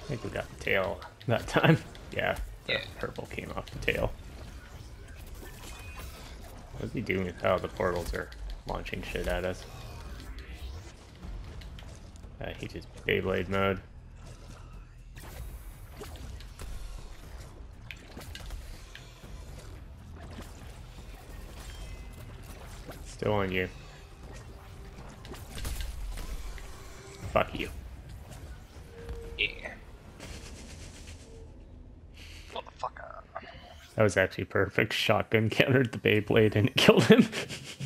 I think we got the tail that time. Yeah, the Yeah. purple came off the tail. What's he doing with how the portals are launching shit at us? He just Beyblade mode. Still on you. Fuck you. Yeah. Motherfucker. That was actually perfect. Shotgun countered the Beyblade and it killed him.